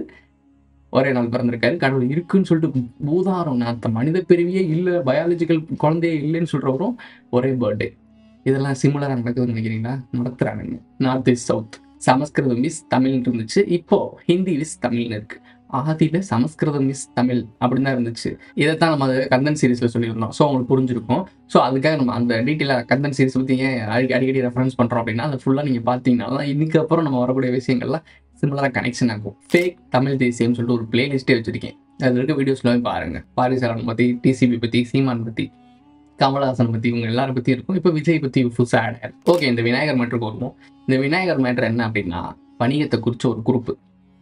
ஒரே நாள் பிறந்திருக்காரு, கடவுள் இருக்குன்னு சொல்லிட்டு பூதாரம் அந்த மனித பிரிவியே இல்லை, பயாலஜிக்கல் குழந்தையே இல்லைன்னு சொல்கிறவரும் ஒரே பர்த்டே. இதெல்லாம் சிமிலராக நடக்குதுன்னு நினைக்கிறீங்களா? நடத்துகிறானுங்க. North east south. சமஸ்கிருதம் மிஸ் தமிழ்னு இருந்துச்சு, இப்போ ஹிந்தி மிஸ் தமிழ்னு இருக்கு. ஆதியில சமஸ்கிருதம் மிஸ் தமிழ் அப்படின்னு தான் இருந்துச்சு. இதைத்தான் நம்ம அதை கந்தன் சீரீஸ்ல சொல்லியிருந்தோம். ஸோ உங்களுக்கு புரிஞ்சிருக்கும். ஸோ அதுக்காக நம்ம அந்த டீட்டெயிலாக கந்தன் சீரீஸ் பற்றி ஏன் அடி அடிக்கடி ரெஃபரன்ஸ் பண்ணுறோம் அப்படின்னா அதை ஃபுல்லாக நீங்கள் பார்த்தீங்கன்னா தான் இன்னைக்கு அப்புறம் நம்ம வரக்கூடிய விஷயங்கள்லாம் சிமிலராக கனெக்ஷன் ஆகும். ஃபேக் தமிழ் தேசியம்னு சொல்லிட்டு ஒரு பிளேலிஸ்ட்டே வச்சிருக்கேன். அதில் இருக்க வீடியோஸ்லாம் பாருங்க. பாரிசாரன் பற்றி, டிசிபி பற்றி, சீமான் பற்றி, கமலஹாசன் பற்றி, இவங்க எல்லாரும் பற்றி இருக்கும். இப்போ விஜய் பற்றி புதுசாக ஆட் ஆகும். ஓகே, இந்த விநாயகர் மேட்டருக்கு வருவோம். இந்த விநாயகர் மேட்டர் என்ன அப்படின்னா வணிகத்தை குறித்த ஒரு குரூப்பு,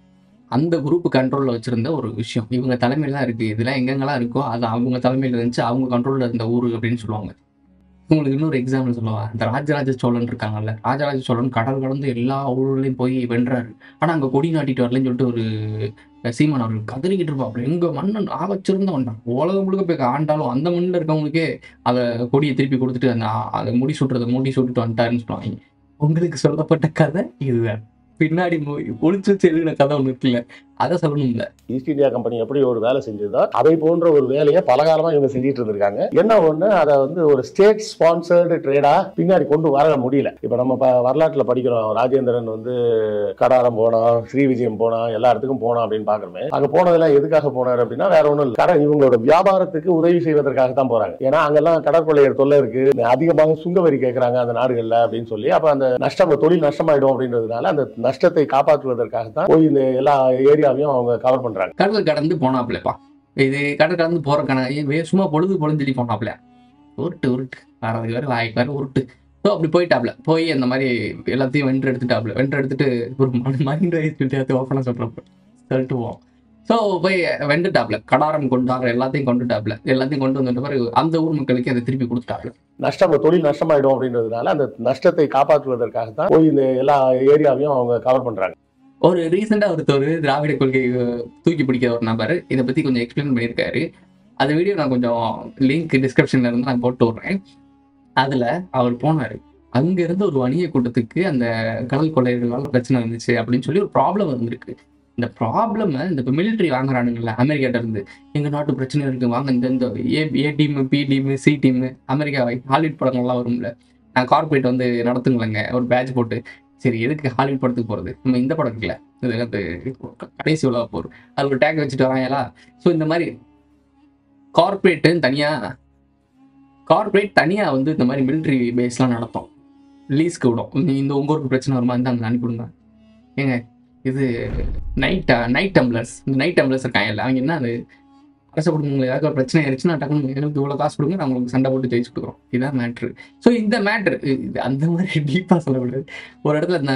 அந்த குரூப் கண்ட்ரோலில் வச்சுருந்த ஒரு விஷயம் இவங்க தலைமையில் தான் இருக்குது. இதெல்லாம் எங்கெங்கெல்லாம் இருக்கோ அது அவங்க தலைமையில் இருந்துச்சு, அவங்க கண்ட்ரோலில் இருந்த ஊர் அப்படின்னு சொல்லுவாங்க. உங்களுக்கு இன்னொரு எக்ஸாம்பிள் சொல்லுவா, இந்த ராஜராஜ சோழன் இருக்காங்கல்ல, ராஜராஜ சோழன் கடல் கடந்து எல்லா ஊர்லேயும் போய் வென்றாரு. ஆனால் அங்கே கொடி நாட்டிட்டு வரலன்னு சொல்லிட்டு ஒரு சீமான் அவர்கள் கதறிக்கிட்டு இருப்பாப்புல, எங்கள் மன்னன் ஆ வச்சிருந்த வந்தான் உலகம் முழுக்க போய் ஆண்டாலும் அந்த மண்ணில் இருக்கவங்களுக்கே அதை கொடியை திருப்பி கொடுத்துட்டு அந்த அதை முடி சுட்டுறதை மூடி சுட்டுட்டு வந்துட்டாருன்னு சொல்லுவாங்க. உங்களுக்கு சொல்லப்பட்ட கதை இதுதான். பின்னாடி ஒளிச்சு வச்சு எழுதின கதை ஒன்று இருக்குல்ல, அதை சொல்லணும்ல. ஈஸ்ட் இந்தியா கம்பெனி எப்படி ஒரு வேலை செஞ்சதோ அதை போன்ற ஒரு வேலையை பலகாலமா இவங்க செஞ்சுட்டு இருந்திருக்காங்க. என்ன ஒண்ணு, அதை வந்து ஒரு ஸ்டேட் ஸ்பான்சர்டு ட்ரேடா பின்னாடி கொண்டு வர முடியல. இப்ப நம்ம வரலாற்றுல படிக்கிறோம், ராஜேந்திரன் வந்து கடாரம் போனோம், ஸ்ரீ விஜயம் போனோம், எல்லா இடத்துக்கும் போனோம் அப்படின்னு பாக்குறோமே. அங்க போனதெல்லாம் எதுக்காக போனாரு அப்படின்னா வேற ஒண்ணும் இல்லை, கடை இவங்களோட வியாபாரத்துக்கு உதவி செய்வதற்காக தான் போறாங்க. ஏன்னா அங்கெல்லாம் கடற்கொள்ளையர் தொல்லை இருக்கு, அதிகமாக சுங்க வரி கேட்கறாங்க அந்த நாடுகள்ல அப்படின்னு சொல்லி, அப்ப அந்த நஷ்டம் தொழில் நஷ்டமாயிடும் அப்படின்றதுனால அந்த நஷ்டத்தை காப்பாற்றுவதற்காக தான் போய் இந்த எல்லா ஏரியாவையும் அவங்க கவர் பண்றாங்க. கடல் கடந்து போனாப்லப்பா, இது கடல் கடந்து போறக்கான சும்மா பொழுது பொழுஞ்சலி போனாப்ல, உருட்டு உருட்டு வரதுக்கு வேற வாய்க்கு வேற உருட்டு. ஸோ அப்படி போயிட்டாப்ல, போய் அந்த மாதிரி எல்லாத்தையும் வென்று எடுத்துட்டாப்ல. வென்று எடுத்துட்டு ஒரு மைண்ட் வைஸ் ஓப்பனாக சொல்றப்ப சொல்லிட்டுவோம். ஸோ போய் வெண்டுட்டாப்ல, கடாரம் கொண்டாடுற எல்லாத்தையும் கொண்டுட்டாப்ல, எல்லாத்தையும் கொண்டு வந்துட்ட பிறகு அந்த ஊர் மக்களுக்கு அதை திருப்பி கொடுத்துட்டாப்ல. நஷ்டம் தொழில் நஷ்டமாயிடும் அப்படின்றதுனால அந்த நஷ்டத்தை காப்பாற்றுவதற்காக தான் போய் இந்த எல்லா ஏரியாவையும் அவங்க கவர் பண்றாங்க. ஒரு ரீசெண்டாக ஒருத்தர் திராவிட கொள்கை தூக்கி பிடிக்கிற ஒரு நபர் இதை பற்றி கொஞ்சம் எக்ஸ்பிளைன் பண்ணியிருக்காரு. அந்த வீடியோ நான் கொஞ்சம் லிங்க் டிஸ்கிரிப்ஷன்ல இருந்து நான் போட்டு விட்றேன். அதில் அவர் போனார், அங்கேருந்து ஒரு வணிக கூட்டத்துக்கு அந்த கடல் கொள்ளையர்களால் பிரச்சனை இருந்துச்சு அப்படின்னு சொல்லி ஒரு ப்ராப்ளம் இருந்திருக்கு. இந்த ப்ராப்ளமை இந்த இப்போ மிலிட்ரி வாங்குறானுங்கள அமெரிக்காட்ட இருந்து, எங்கள் நாட்டு பிரச்சனை இருக்குது வாங்க, இந்த இந்த A A team, B team, C team, America Hollywood படங்கள்லாம் வரும்ல, நான் கார்பரேட் வந்து நடத்துங்களேங்க ஒரு பேட்ச் போட்டு. சரி எதுக்கு ஹாலிவுட் படத்துக்கு போகிறது, நம்ம இந்த படம் இருக்குல்ல, இது வந்து கடைசி உலக போர், அது ஒரு டேக் வச்சுட்டு வராங்களா. ஸோ இந்த மாதிரி கார்பரேட்டுன்னு தனியாக கார்பரேட் தனியாக வந்து இந்த மாதிரி மிலிட்ரி பேஸ்லாம் நடத்தும், லீஸ்க்கு விடும். நீ இந்த உங்கள் ஊருக்கு பிரச்சனை வருமா இருந்தால் அங்கே அனுப்பிவிடுங்க. ஏங்க இது நைட்டா நைட் டம்ளர்ஸ், இந்த நைட் டம்ளர்ஸ் இருக்காங்கல்ல, அவங்க என்ன அது அரசு கொடுங்க ஏதாவது பிரச்சனை ஆயிடுச்சுன்னா டக்குனு எனக்கு இவ்வளோ காசு கொடுங்க நான் உங்களுக்கு சண்டை போட்டு ஜெயிச்சு கொடுக்குறோம். இதுதான் மேட்ரு. ஸோ இந்த மேட்ரு அந்த மாதிரி டீப்பாக சொல்லக்கூடாது. ஒரு இடத்துல இந்த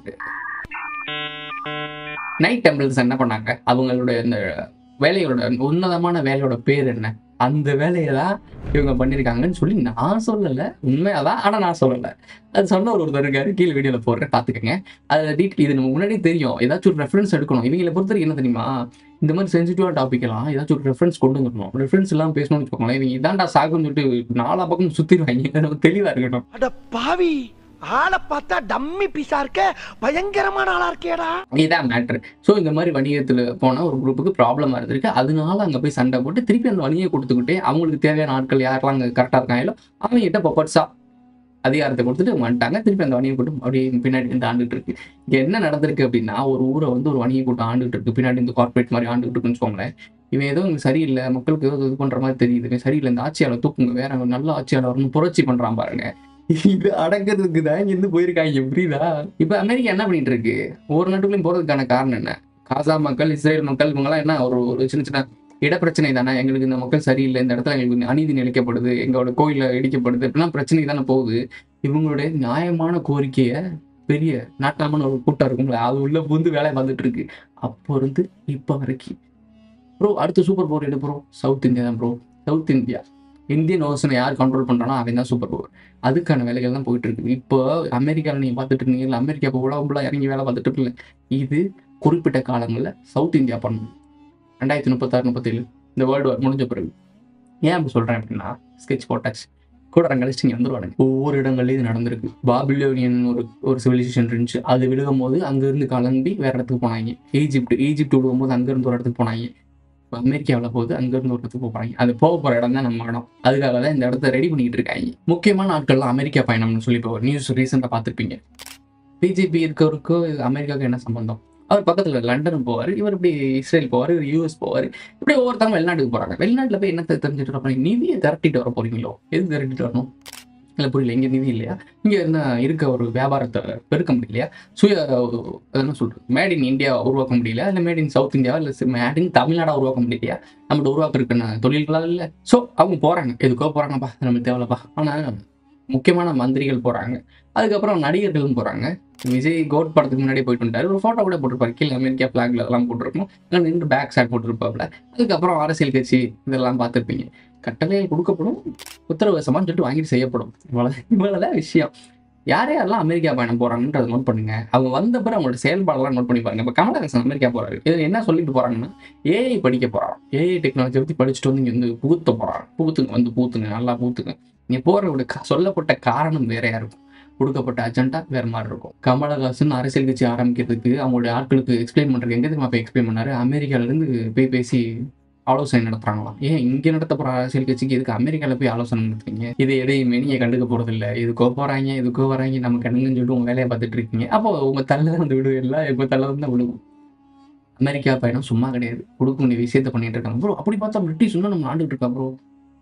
நைட் டெம்பிள்ஸ் என்ன பண்ணாங்க, அவங்களோட இந்த வேலையோட உன்னதமான வேலையோட பேர் என்ன, அந்த வேலையை தான் இவங்க பண்ணியிருக்காங்கன்னு சொல்லி நான் சொல்லலை, உண்மையாதான். ஆனால் நான் சொல்லலை, அது சொன்ன ஒரு ஒருத்தர் இருக்காரு, கீழே வீடியோவில் போடுறேன் பார்த்துக்கங்க. அதில் டீட்டெயில் இது நமக்கு முன்னாடியே தெரியும். ஏதாச்சும் ஒரு ரெஃபரன்ஸ் எடுக்கணும். இவங்களை பொறுத்தவரைக்கும் என்ன தெரியுமா, இந்த மாதிரி சென்சிட்டிவான டாபிக்லாம் ஏதாச்சும் ஒரு ரெஃபரன்ஸ் கொண்டு வந்துடணும். ரெஃபரன்ஸ் எல்லாம் பேசணும்னு வச்சுக்கோங்களேன். இவங்க இதாண்டா சாகுன்னு சொல்லிட்டு நாலா பக்கம் சுற்றிடுவாங்க. நம்ம தெளிவாக இருக்கணும். அட பாவி, ஆளை பார்த்தா டம்மி பீஸா இருக்க, பயங்கரமான ஆளா இருக்கேடா. இதான் மேட்ரு. ஸோ இந்த மாதிரி வணிகத்தில் போனால் ஒரு குரூப்புக்கு ப்ராப்ளமாக இருந்திருக்கு. அதனால அங்கே போய் சண்டை போட்டு திருப்பி அந்த வணிகை கொடுத்துக்கிட்டே அவங்களுக்கு தேவையான ஆட்கள் யாரெல்லாம் அங்கே கரெக்டாக இருக்காங்களோ அவங்ககிட்ட பப்பட்ஸா அதிகாரத்தை கொடுத்துட்டு வந்துட்டாங்க. திருப்பி அந்த வணிக கூட்டம் அப்படியே பின்னாடி இருந்து ஆண்டுகிட்டு இருக்கு. இங்கே என்ன நடந்திருக்கு அப்படின்னா, ஒரு ஊரை வந்து ஒரு வணிக கூட்டம் ஆண்டுகிட்டு இருக்கு, பின்னாடி இந்த கார்பரேட் மாதிரி ஆண்டுகிட்டு இருக்குன்னு வச்சுக்கோங்களேன். இவன் ஏதோ இங்கே சரியில்லை, மக்களுக்கு ஏதோ இது பண்ணுற மாதிரி தெரியுது, இவன் சரியில்லை, இந்த ஆட்சியாளர் தூக்குங்க, வேற நல்ல ஆட்சியாளர் வரணும், புரட்சி பண்ணுறான் பாருங்க. இது அடங்கிறதுக்கு தான் இங்கிருந்து போயிருக்காங்க. புரியுதா? இப்போ அமெரிக்கா என்ன பண்ணிட்டு இருக்கு, ஒவ்வொரு நாட்டுக்குள்ளேயும் போகிறதுக்கான காரணம் என்ன, காசா மக்கள், இஸ்ரேல் மக்கள், இவங்கெல்லாம் என்ன ஒரு ஒரு சின்ன சின்ன இடப்பிரச்சனை தானே, எங்களுக்கு இந்த மக்கள் சரியில்லை, இந்த இடத்துல எங்களுக்கு அநீதி நிலைக்கப்படுது, எங்களோட கோயில இடிக்கப்படுது, இப்படிலாம் பிரச்சனை தானே போகுது. இவங்களுடைய நியாயமான கோரிக்கையை பெரிய நாட்டாமான ஒரு கூட்டம் இருக்கும்ல, அது உள்ள புந்து வேலையை வந்துட்டு இருக்கு. அப்போ இருந்து இப்போ வரைக்கும் ப்ரோ அடுத்த சூப்பர் பவர் எடு ப்ரோ, சவுத் இந்தியா தான் ப்ரோ. சவுத் இந்தியா இந்தியன் ஓசனை யார் கண்ட்ரோல் பண்ணுறானோ அவன் தான் சூப்பர் பவர். அதுக்கான வேலைகள் தான் போயிட்டு இருக்கு. இப்போ அமெரிக்காவில் நீங்கள் பார்த்துட்டு இருக்கீங்களா, அமெரிக்கா இப்போ உலகம்புலாம் இறங்கி வேலை பார்த்துட்டு இருக்குல்ல, இது குறிப்பிட்ட காலங்களில் சவுத் இந்தியா பண்ணணும். ரெண்டாயிரத்தி முப்பத்தாறு முப்பத்தேழு இந்த வேர்ல்டு வார் முடிஞ்ச பிறகு. ஏன் அப்படி சொல்கிறேன் அப்படின்னா, ஸ்கெட்ச் போட்டாச்சு கூட கழிச்சு இங்கே வந்துடுவாங்க. ஒவ்வொரு இடங்கள்லையும் இது நடந்திருக்கு. பாபிலோனியன் ஒரு ஒரு சிவிலைசேஷன் இருந்துச்சு, அது விழுகும் போது அங்கேருந்து கிளம்பி வேற இடத்துக்கு போனாங்க. ஈஜிப்ட் ஈஜிப்ட் விழுகும் போது அங்கேருந்து ஒரு இடத்துக்கு போனாங்க. இப்போ அமெரிக்காவில் போகுது, அங்கேருந்து ஒரு இடத்துக்கு போகிறாங்க. அது போக போகிற இடம் தான் நம்ம இடம். அதுக்காக தான் இந்த இடத்த ரெடி பண்ணிட்டு இருக்காங்க. முக்கியமான ஆட்கள்லாம் அமெரிக்கா பயணம்னு சொல்லி இப்போ ஒரு நியூஸ் ரீசெண்டாக பார்த்துருப்பீங்க. பிஜேபி இருக்கவருக்கும் அமெரிக்காவுக்கு என்ன சம்பந்தம்? அவர் பக்கத்தில் லண்டன் போவார், இவர் இப்படி இஸ்ரேல் போவார், இவர் யூஎஸ் போவார், இப்படி ஒவ்வொருத்தவங்க வெளிநாட்டுக்கு போகிறாங்க. வெளிநாட்டில் போய் என்னத்தை தெரிஞ்சுட்டு வர, நிதியை திரட்டிட்டு வர போகிறீங்களோ? எது திரட்டிட்டு வரணும் இல்லை புரியல. இங்கே நிதி இல்லையா? இங்கே என்ன இருக்க ஒரு வியாபாரத்தை பெருக்க முடியலையா? சுய என்ன சொல்கிறது, மேட் இன் இந்தியா உருவாக்க முடியல, இல்லை மேட் இன் சவுத் இந்தியாவா, இல்லை மேட் இன் தமிழ்நாடாக உருவாக்க முடியலையா? நம்மளோட உருவாக்க இருக்கிற தொழில்களால் இல்லை. ஸோ அவங்க போகிறாங்க, எதுக்கோ போகிறாங்கப்பா, நம்மளுக்கு தேவையில்லப்பா. ஆனால் முக்கியமான மந்திரிகள் போகிறாங்க, அதுக்கப்புறம் நடிகர்களும் போகிறாங்க. விஜய் கோட் படத்துக்கு முன்னாடியே போயிட்டு வந்துட்டாரு, ஒரு ஃபோட்டோ கூட போட்டிருப்பாரு, கீழே அமெரிக்கா ஃபிளாக்ல அதெல்லாம் போட்டிருக்கணும், இல்லை நின்று பேக் ஷாட் போட்டிருப்பாப்புல. அதுக்கப்புறம் அரசியல் கட்சி இதெல்லாம் பார்த்துருப்பீங்க. கட்டளைகள் கொடுக்கப்படும், உத்தரவாதமான்னு சொல்லிட்டு வாங்கிட்டு செய்யப்படும். இவ்வளோ இவ்வளோதான் விஷயம். யார் யாரெல்லாம் அமெரிக்கா பயணம் போகிறாங்கன்றதை நோட் பண்ணுங்க. அவங்க வந்த பிறகு அவங்களோட செயல்பாடெல்லாம் நோட் பண்ணி பாருங்க. இப்போ கமலஹாசன் அமெரிக்கா போகிறாரு, இது என்ன சொல்லிட்டு போகிறாங்கன்னா, ஏஐ படிக்க போகிறான், ஏஐ டெக்னாலஜி பற்றி படிச்சுட்டு வந்து இங்கே வந்து புகுத்த போகிறான். புகுத்துங்க, வந்து பூத்துங்க, நல்லா பூத்துங்க. நீ போகிறவங்க சொல்லப்பட்ட காரணம் வேறையா இருக்கும், கொடுக்கப்பட்ட அஜெண்டா வேற மாதிரி இருக்கும். கமலஹாசன் அரசியல் கட்சி ஆரம்பிக்கிறதுக்கு அவங்களுடைய ஆட்களுக்கு எக்ஸ்பிளைன் பண்ணுறதுக்கு எங்கே தெரியுமா போய் எக்ஸ்பிளைன் பண்ணாரு, அமெரிக்காவிலேருந்து போய் பேசி ஆலோசனை நடத்துறாங்களாம். ஏன் இங்கே நடத்த போகிற அரசியல் கட்சிக்கு எதுக்கு அமெரிக்காவில் போய் ஆலோசனை நடத்துறீங்க? இது எதையுமே நீங்கள் கண்டுக்க போகிறது இல்லை, இதுக்கோ போகிறாங்க இதுக்கோ வராங்க, நம்ம கண்ணுன்னு சொல்லிட்டு உங்கள் வேலையை பார்த்துட்டு இருக்கீங்க. அப்போ உங்கள் தள்ள தான் வந்து விடுவோம், இல்லை இப்போ தள்ள தான் விடுவோம். அமெரிக்கா பயணம் சும்மா கிடையாது, கொடுக்க வேண்டிய விஷயத்த பண்ணிட்டு இருக்காங்க ப்ரோ. அப்படி பார்த்தா பிரிட்டிஷ் இன்னும் நம்ம ஆண்டுகிட்டு இருக்கா ப்ரோ.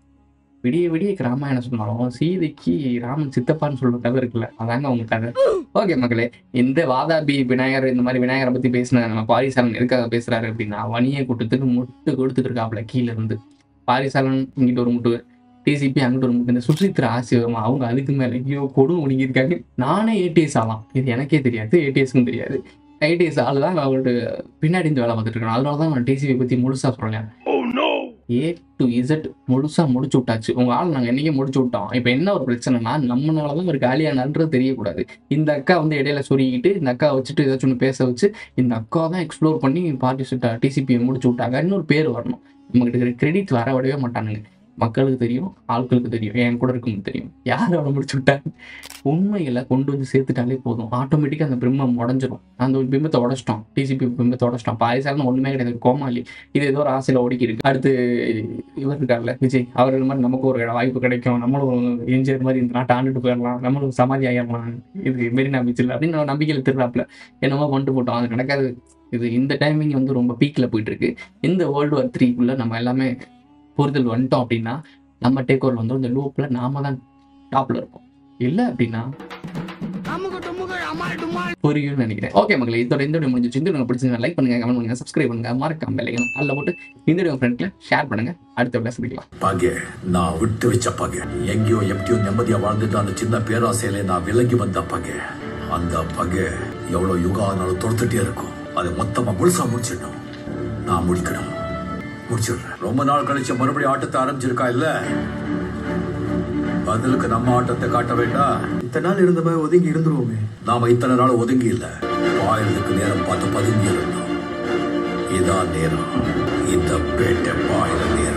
விடிய விடிய ராமாயணம் சொன்னாலும் சீதைக்கு ராமன் சித்தப்பான்னு சொல்ற கதை இருக்குல்ல, அதாங்க அவங்க கதை. ஓகே மக்களே, இந்த வாதாபி விநாயகர் இந்த மாதிரி விநாயகரை பத்தி பேசின நம்ம பாரிசாலன் எதுக்காக பேசுறாரு அப்படின்னா, வணிக கூட்டத்துக்கு முட்டு கொடுத்துட்டு இருக்காப்புல கீழே இருந்து. பாரிசாலன் இங்கிட்ட ஒரு முட்டு, டிசிபி அங்கிட்ட ஒரு முட்டு, இந்த சுசித்ரா ஆசிரியமா அவங்க அதுக்கு மேல ஐயோ கொடு ஒடுங்கியிருக்காங்க. நானே ஏடிஎஸ் ஆகலாம், இது எனக்கே தெரியாது, ஏடிஎஸ்க்கும் தெரியாது. ஏடிஎஸ் ஆள் தான் அவரோட பின்னாடி இந்த வேலை பார்த்துட்டு இருக்காங்க. அதனால தான் நான் டிசிபி பத்தி முழுசா சொல்றேன். ஏ டு இசட் முழுசா முடிச்சு விட்டாச்சு. உங்க ஆள் நாங்கள் என்னைக்கே முடிச்சு விட்டோம். இப்போ என்ன ஒரு பிரச்சனைனா, நம்மளாலதான் ஒரு காலியானன்றது தெரியக்கூடாது. இந்த அக்கா வந்து இடையில சொருகிட்டு இந்த அக்கா வச்சுட்டு ஏதாச்சும் ஒன்று பேச வச்சு இந்த அக்கா தான் எக்ஸ்ப்ளோர் பண்ணி பார்ட்டி டிசிபியை முடிச்சு விட்டாங்க. இன்னொரு பேர் வரணும், நம்மகிட்ட கிரெடிட் வர விடவே மாட்டானுங்க. மக்களுக்கு தெரியும், ஆட்களுக்கு தெரியும், என் கூட இருக்குன்னு தெரியும் யார் அவனை முடிச்சு விட்டாங்க. உண்மைகளை கொண்டு வந்து சேர்த்துட்டாலே போதும், ஆட்டோமேட்டிக்காக அந்த பிம்பம் உடஞ்சிரும். அந்த ஒரு பிம்பத்தை உடச்சிட்டோம், டிசிபி பிம்பத்தை உடச்சிட்டோம். பாரிசாலன் ஒன்றுமே கிடையாது, கோமாளி. இது ஏதோ ஒரு ஆசையில் ஓடிக்கி இருக்கு. அடுத்து இவர் இருக்கார்ல விஜய், அவர் இந்த மாதிரி நமக்கு ஒரு வாய்ப்பு கிடைக்கும், நம்மளும் என்ஜினியர் மாதிரி இந்த நாட்டை ஆண்டுட்டு போயிடலாம், நம்மளும் சமாதி ஆகிடலாம், இது மெரினா பீச்சில் அப்படின்னு நம்பிக்கையில் திருறாப்புல என்னமோ கொண்டு போட்டோம். அது நடக்காது. இது இந்த டைமிங் வந்து ரொம்ப பீக்கில் போயிட்டு இருக்கு. இந்த வேர்ல்டு வார் த்ரீக்குள்ள நம்ம எல்லாமே புரிதல் வந்துட்டோம் அப்படின்னா, நம்ம டேக் ஓவர் வந்து இந்த லூப்ல நாம தான் டாப்ல இருப்போம். இல்லை அப்படின்னா புரியும்னு நினைக்கிறேன். ஓகே மக்களே, இதோட இந்த வீடியோ முடிஞ்சிச்சு. இந்த வீடியோ பிடிச்சிருந்தா லைக் பண்ணுங்க, கமெண்ட் பண்ணுங்க, சப்ஸ்கிரைப் பண்ணுங்க, மறக்காம பெல் ஐகான் ஆல்ல போட்டு இந்த வீடியோ ஃப்ரெண்ட்ல ஷேர் பண்ணுங்க. அடுத்த வீடியோல சந்திக்கலாம். பகை நான் விட்டு வச்ச பகை, எங்கேயோ எப்படியோ நிம்மதியா வாழ்ந்துட்டு அந்த சின்ன பேராசையில நான் விலகி வந்த பகை. அந்த பகை எவ்வளவு யுகம் ஆனாலும் தொடுத்துட்டே இருக்கும். அதை மொத்தமா முழுசா முடிச்சிடணும். நான் முடிக்கணும், முடிச்சிடுறேன். ரொம்ப நாள் கழிச்சு மறுபடியும் ஆட்டத்தை ஆரம்பிச்சிருக்கா இல்ல, பதிலுக்கு நம்ம ஆட்டத்தை காட்ட வேண்டாம். இத்தனை நாள் இருந்த மாதிரி ஒதுங்கி இருந்துருவோமே. நாம இத்தனை நாள் ஒதுங்கி இல்ல, பாயறதுக்கு நேரம் பார்த்து பதுங்கி இருந்தோம். இதான் நேரம், இந்த பேட்டை பாயிர நேரம்.